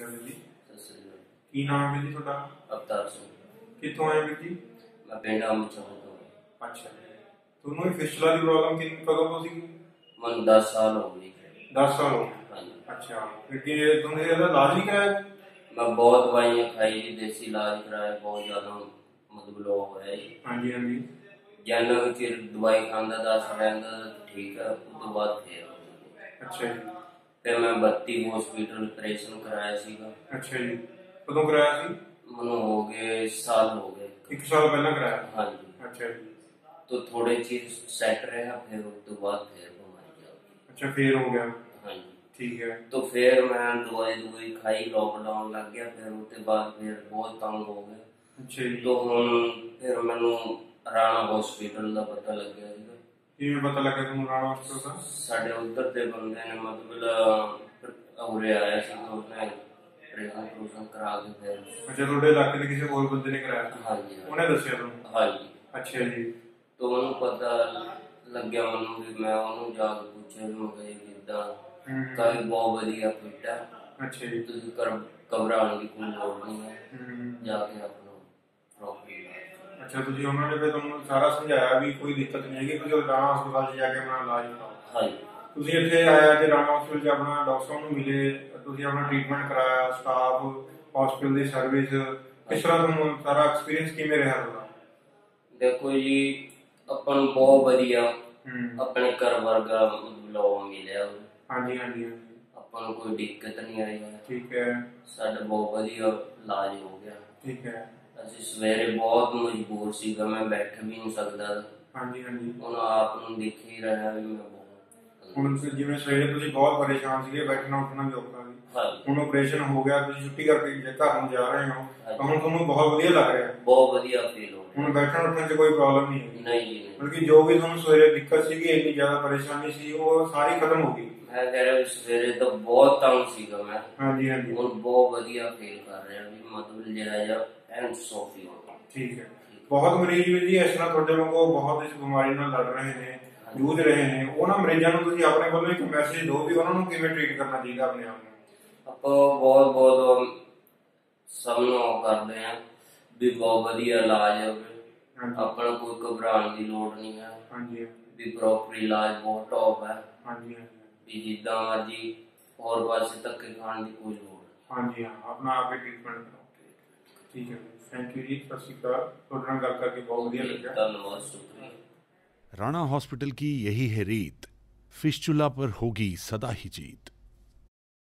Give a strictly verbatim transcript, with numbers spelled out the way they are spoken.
ਅਕਾਲ ਵੀਰ ਜੀ। ਸਤਿ ਸ੍ਰੀ ਅਕਾਲ। ਕੀ ਨਾਮ ਹੈ ਵੀਰ ਜੀ ਤੁਹਾਡਾ? ਅਵਤਾਰ ਸਿੰਘ। ਕਿੱਥੋਂ ਆਏ ਵੀਰ ਜੀ? ਮੈਂ ਪਿੰਡ ਅੰਮ੍ਰਿਤਸਰ ਤੋਂ। ਅੱਛਾ, ਤੁਹਾਨੂੰ ਇਹ ਫਿਸਟੂਲਾ ਦੀ ਪ੍ਰੋਬਲਮ ਕਿੰਨੀ ਕਦੋਂ ਤੋਂ ਸੀਗੀ? ਮੈਨੂੰ ਦਸ ਸਾਲ ਹੋ ਗਏ। ਦਸ ਸਾਲ ਹੋ ਗਏ। ਹਾਂਜੀ। ਅੱਛਾ, ਫਿਰ ਕੀ ਤੁਸੀਂ ਇਹਦਾ ਇਲਾਜ ਨਹੀਂ ਕਰਾਇਆ? ਮੈਂ ਬਹੁਤ ਦਵਾਈਆਂ ਖਾਈ ਜੀ, ਦੇਸੀ ਇਲਾਜ ਕਰਾਇਆ, ਬਹੁਤ ਜ਼ਿਆਦਾ ਮਤਲਬ ਲੋ ਹੋਇਆ ਜੀ। ਹਾਂਜੀ ਹਾਂਜੀ। ਜਿੰਨਾ ਵੀ ਚਿਰ ਦਵਾਈ ਖਾਂਦਾ ਦਸ ਰਹਿੰਦਾ ਠੀਕ ਆ, ਉਸ ਤੋਂ ਬਾਅਦ ਫੇਰ ਅੱਛਾ ਜੀ। ਫਿਰ ਮੈਂ ਬੱਤੀ ਹੌਸਪੀਟਲ ਆਪਰੇਸ਼ਨ ਕਰਾਇਆ ਸੀਗਾ। ਅੱਛਾ ਜੀ, ਕਦੋਂ ਕਰਾਇਆ ਸੀ? ਮੈਨੂੰ ਹੋ ਗਏ ਸਾਲ ਹੋ ਗਏ। ਇੱਕ ਸਾਲ ਪਹਿਲਾਂ ਕਰਾਇਆ? ਹਾਂਜੀ। ਅੱਛਾ ਜੀ। तो थोड़े चीज सेट रहा, फिर उसके बाद फिर बीमारी आ गई। अच्छा, फिर हो गया? हाँ जी। ठीक है। तो फिर मैं दवाई दवाई खाई, लॉकडाउन लग गया, फिर उसके बाद फिर बहुत तंग हो गया। अच्छा जी। तो हम फिर मैनू राणा हॉस्पिटल का पता लग गया। किवें पता लगा तुहानू राणा हॉस्पिटल का? साडे उधर दे बंदे ने मतलब उरे आया सी, तो उसने ऑपरेशन ऑपरेशन करा के फिर। अच्छा, तुहाडे इलाके दे किसी होर बंदे ने कराया? हाँ जी। उन्हें दस्सिया तुहानू? हाँ जी। अच्छा जी। तो उन्होंने पता लग गया मैनू भी, मैं उन्होंने जाके पूछे मैं कहे किदा कहे बहुत वधिया फिट है। अच्छा जी। तुसीं कर घबराने की कोई लोड़ नहीं है, जाके अपना प्रॉपर इलाज। अच्छा, तुसीं उन्होंने फिर तुहानू सारा समझाया भी कोई दिक्कत नहीं हैगी, तुसीं राणा हस्पताल च जाके अपना इलाज कराओ? हाँ जी। तुसीं इत्थे आया ते राणा हॉस्पिटल च अपना डॉक्टर साहब नू मिले, तुसीं अपना ट्रीटमेंट कराया, स्टाफ हॉस्पिटल दी सर्विस किस तरह तुहानू सारा एक्सपीरियंस किवें रहा तुहाडा? देखो जी, अपन बहुत वधिया अपने घर वर्गा लोग मिले। हाँ जी हाँ जी। अपन कोई दिक्कत नहीं आई है। ठीक है। साडा बहुत वधिया इलाज हो गया। ठीक है। ਅਸੀਂ ਸਵੇਰੇ ਬਹੁਤ ਮਜਬੂਰ ਸੀਗਾ, ਮੈਂ ਬੈਠ ਵੀ ਨਹੀਂ ਸਕਦਾ। ਹਾਂਜੀ ਹਾਂਜੀ। ਹੁਣ ਆਪ ਨੂੰ ਦਿਖ ਹੀ ਰਿਹਾ ਵੀ ਮੈਂ ਬਹੁਤ ਹੁਣ ਜਿਵੇਂ ਸਵੇਰੇ ਤੁਸੀਂ ਬਹੁਤ ਪਰੇਸ਼ਾਨ ਸੀਗੇ, ਬੈਠਣਾ ਉੱਠਣਾ ਵੀ ਔਖਾ ਸੀ, ਹੁਣ ਆਪਰੇਸ਼ਨ ਹੋ ਗਿਆ, ਤੁਸੀਂ ਛੁੱਟੀ ਕਰਕੇ ਜੇ ਘਰ ਨੂੰ ਜਾ ਰਹੇ ਹੋ ਤਾਂ ਹੁਣ ਤੁਹਾਨੂੰ ਬਹੁਤ ਵਧੀਆ ਲੱਗ ਰਿਹਾ? ਬਹੁਤ ਵਧੀਆ ਫੀਲ ਹੋ ਰਿਹਾ। ਹੁਣ ਬੈਠਣ ਉੱਠਣ 'ਚ ਕੋਈ ਪ੍ਰੋਬਲਮ ਨਹੀਂ ਹੈ? ਨਹੀਂ ਜੀ ਨਹੀਂ। ਬਲਕਿ ਜੋ ਵੀ ਤੁਹਾਨੂੰ ਸਵੇਰੇ ਦਿੱਕਤ ਸੀਗੀ, ਇੰਨੀ ਜ਼ਿਆਦਾ ਪਰੇਸ਼ਾਨੀ ਸੀ, ਉਹ ਸਾਰੀ ਖਤਮ ਹੋ ਗਈ? ਮੈਂ ਕਹਿ ਰਿਹਾ ਸਵੇਰੇ ਤਾਂ ਬਹੁਤ ਤੰਗ ਸੀਗਾ ਮੈਂ। ਹਾਂਜੀ ਹਾਂਜੀ। ਹੁਣ ਬਹੁਤ ਵਧੀਆ ਫੀਲ ਕਰ ਰਿਹਾ ਵੀ ਮਤਲਬ ਜਿਹੜਾ ਜਿਹਾ ਐਂਡ ਸੋਫੀ ਹੋ ਗਿਆ। ਠੀਕ ਹੈ। ਬਹੁਤ ਮਰੀਜ਼ ਵੀ ਜੀ ਇਸ ਤਰ੍ਹਾਂ ਤੁਹਾਡੇ ਵਾਂਗੂ ਬਹੁਤ ਇਸ ਬਿਮਾਰੀ ਨਾਲ ਲੜ ਰਹੇ ਨੇ, ਜੂਝ ਰਹੇ ਨੇ, ਉਹਨਾਂ ਮਰੀਜ਼ਾਂ ਨੂੰ ਤੁਸੀਂ ਆਪਣੇ ਵੱਲੋਂ ਇੱਕ ਮੈਸੇਜ ਦਿਓ ਵੀ ਉਹਨਾਂ ਨੂੰ ਕਿਵੇਂ ਟ੍ਰੀਟ ਕਰਨਾ ਚਾਹੀਦਾ ਆਪਣੇ ਆਪ ਨੂੰ? ਆਪਾਂ ਬਹੁਤ ਬਹੁਤ ਸਭ ਨੂੰ ਉਹ ਕਰਦੇ ਆ ਵੀ ਬਹੁਤ ਵਧੀਆ ਇਲਾਜ ਹੈ, ਆਪਣਾ ਕੋਈ ਘਬਰਾਉਣ ਦੀ ਲੋੜ ਨਹੀਂ ਹੈ। ਹਾਂਜੀ। ਵੀ ਪ੍ਰੋਪਰ ਇਲਾਜ ਬਹੁਤ ਟੌਪ ਹੈ। ਹਾਂਜੀ। ਵੀ ਜਿੱਦਾਂ ਮਰਜੀ ਹੋਰ ਪਾਸੇ ਧੱਕੇ ਖਾਣ ਦੀ ਕੋਈ ਲੋੜ ਨਹੀਂ। ਹਾਂਜੀ ਹਾਂ, ਆਪਣਾ ਆ ਕੇ ਟ੍ਰੀਟਮੈਂਟ ਕਰਾਓ। ठीक है, थैंक यू जी, सत श्री अकाल। तुहाडे नाल गल करके बहुत वधिया लगा। धन्यवाद, शुक्रिया। राणा हॉस्पिटल की यही है रीत, फिस्चुला पर होगी सदा ही जीत।